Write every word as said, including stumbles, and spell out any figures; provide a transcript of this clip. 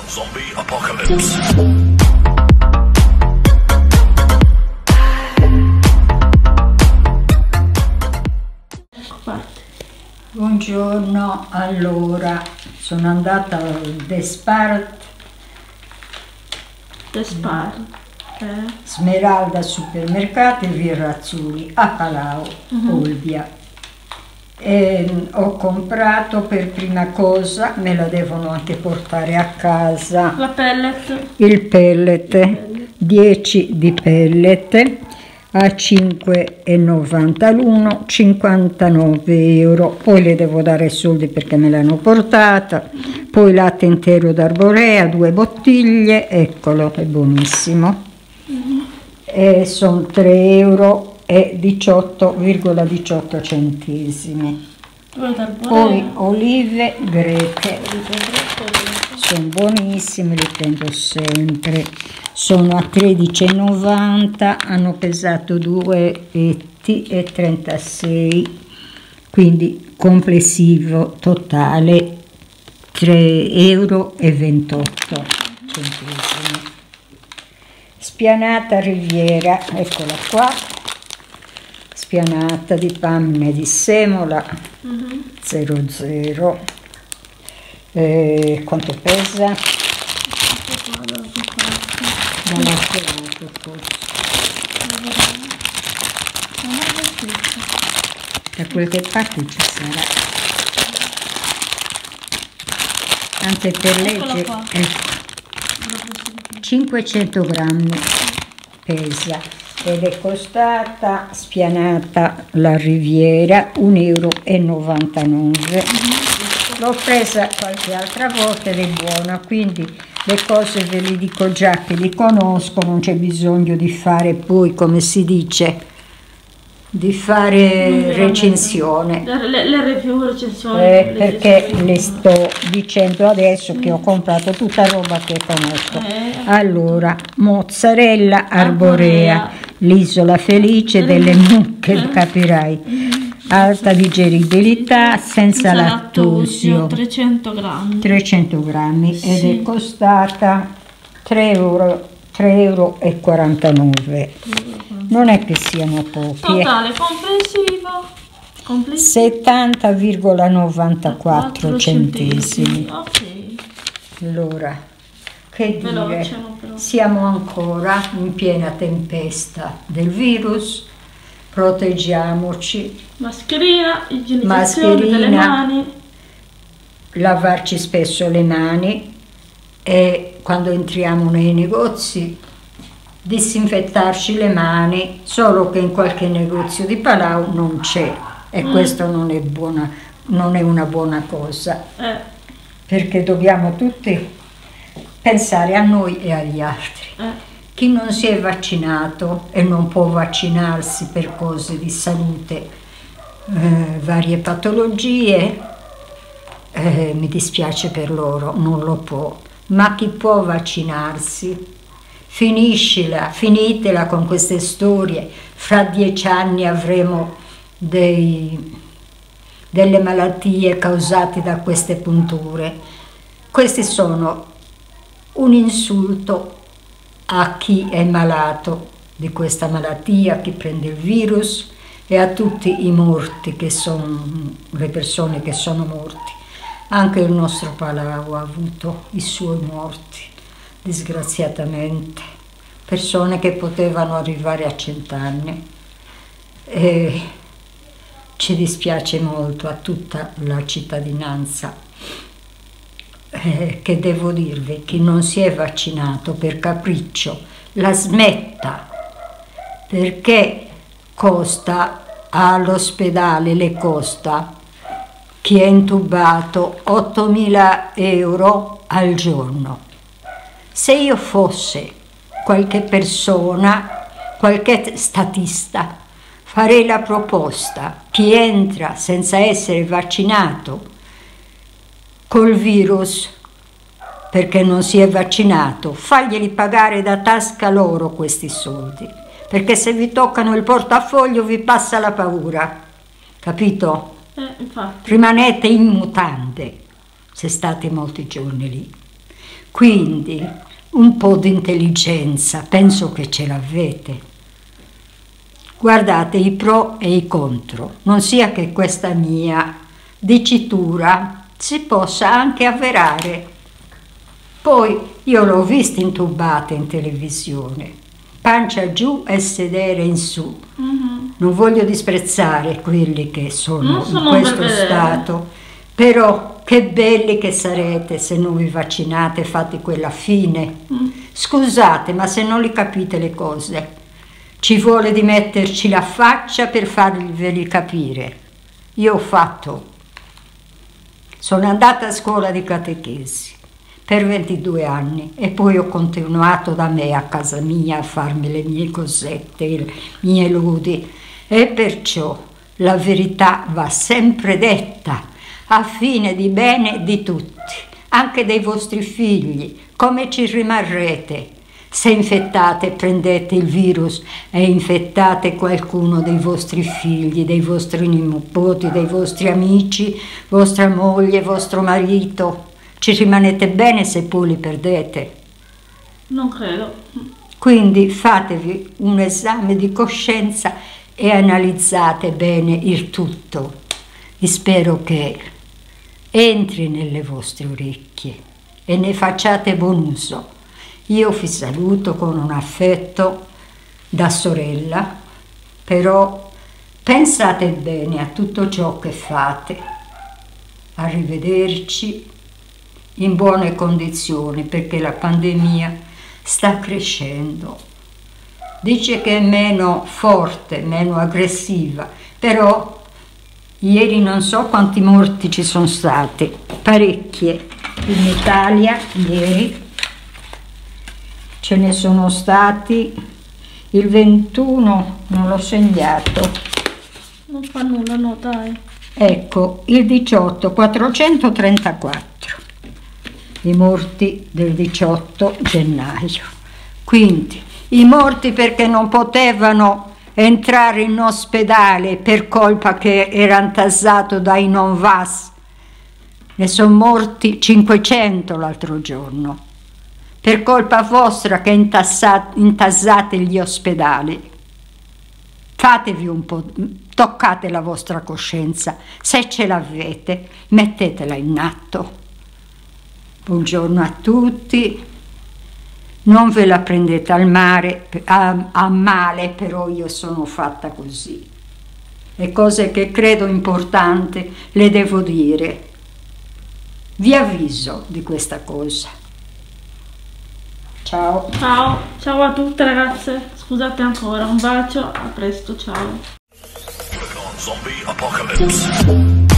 Zombie Apocalypse. Buongiorno, allora sono andata al Despart, Despart, eh? Smeralda Supermercati, via Razzuli, a Palau, Uh-huh. Olbia. E ho comprato per prima cosa, me la devono anche portare a casa, La pellet. il pellet, dieci di pellet a cinque e novanta l'uno, cinquantanove euro. Poi le devo dare i soldi perché me l'hanno portata. Poi latte intero d'Arborea, due bottiglie, eccolo, è buonissimo. Mm-hmm. E sono tre euro e diciotto virgola diciotto centesimi. Due d'Arborea. Poi olive greche, sono buonissime, le prendo sempre, sono a tredici e novanta, hanno pesato due etti e trentasei, quindi complessivo totale tre euro e ventotto centesimi. Spianata Riviera, eccola qua, spianata di panne di semola, Mm-hmm. zero zero. Eh, quanto pesa? Non ho trovato forse. Da qualche parte ci sarà. Anche per legge, qua. ecco, cinquecento grammi pesa ed è costata spianata la Riviera un euro e novantanove. L'ho presa qualche altra volta ed è buona, quindi le cose ve le dico già che li conosco, non c'è bisogno di fare poi, come si dice, di fare recensione. Le, le, le review, recensioni. Eh, le perché recensioni. le sto dicendo adesso che ho comprato tutta roba che conosco. Eh. Allora, mozzarella arborea, Arborea. l'isola felice delle mucche, capirai. Alta digeribilità, senza lattosio, trecento grammi. trecento grammi, ed Sì. è costata tre euro, tre euro e quarantanove. Non è che siano pochi, eh. Totale complessivo. Complessivo. settanta virgola novantaquattro centesimi. Ok. Allora, che dire, Veloce, no, però. siamo ancora in piena tempesta del virus, proteggiamoci, Mascherina, igienizzazione delle Mascherina. mani. lavarci spesso le mani e quando entriamo nei negozi disinfettarci le mani, solo che in qualche negozio di Palau non c'è e Mm. questo non è buona, non è una buona cosa, Eh. perché dobbiamo tutti pensare a noi e agli altri. Eh. Chi non si è vaccinato e non può vaccinarsi per cose di salute, eh, varie patologie, eh, mi dispiace per loro, non lo può. Ma chi può vaccinarsi, finiscila, finitela con queste storie. Fra dieci anni avremo dei, delle malattie causate da queste punture. Questi sono un insulto a chi è malato di questa malattia, a chi prende il virus e a tutti i morti, che sono le persone che sono morti. Anche il nostro Palau ha avuto i suoi morti, disgraziatamente, persone che potevano arrivare a cent'anni. E ci dispiace molto a tutta la cittadinanza. Eh, che devo dirvi, chi non si è vaccinato per capriccio la smetta, perché costa all'ospedale, le costa, chi è intubato, ottomila euro al giorno. Se io fosse qualche persona, qualche statista, farei la proposta: chi entra senza essere vaccinato col virus perché non si è vaccinato, faglieli pagare da tasca loro questi soldi, perché se vi toccano il portafoglio vi passa la paura, capito? Eh, infatti. Rimanete in mutande se state molti giorni lì. Quindi un po' di intelligenza, penso che ce l'avete. Guardate i pro e i contro, non sia che questa mia dicitura si possa anche avverare. Poi io l'ho vista intubata in televisione, pancia giù e sedere in su. Mm-hmm. Non voglio disprezzare quelli che sono, sono in questo stato, però che belli che sarete se non vi vaccinate e fate quella fine. Mm. Scusate, ma se non li capite le cose, ci vuole di metterci la faccia per farveli capire. Io ho fatto, sono andata a scuola di catechesi per ventidue anni e poi ho continuato da me a casa mia a farmi le mie cosette, le mie lodi, e perciò la verità va sempre detta a fine di bene di tutti, anche dei vostri figli. Come ci rimarrete se infettate, prendete il virus e infettate qualcuno dei vostri figli, dei vostri nipoti, dei vostri amici, vostra moglie, vostro marito? Ci rimanete bene se poi li perdete? Non credo. Quindi fatevi un esame di coscienza e analizzate bene il tutto. E spero che entri nelle vostre orecchie e ne facciate buon uso. Io vi saluto con un affetto da sorella, però pensate bene a tutto ciò che fate. Arrivederci in buone condizioni, perché la pandemia sta crescendo. Dice che è meno forte, meno aggressiva, però ieri non so quanti morti ci sono stati, parecchie. In Italia ieri ce ne sono stati il ventuno, non l'ho segnato. Non fa nulla, no dai. Ecco, il diciotto, quattrocentotrentaquattro, i morti del diciotto gennaio. Quindi i morti perché non potevano entrare in ospedale per colpa che era intasato dai non V A S. Ne sono morti cinquecento l'altro giorno. Per colpa vostra che intasate gli ospedali. Fatevi un po', toccate la vostra coscienza, se ce l'avete, mettetela in atto. Buongiorno a tutti, non ve la prendete al mare, a, a male, però io sono fatta così. Le cose che credo importanti le devo dire. Vi avviso di questa cosa. Ciao. Ciao, ciao a tutte ragazze, scusate ancora, un bacio, a presto, ciao. Zombie apocalypse.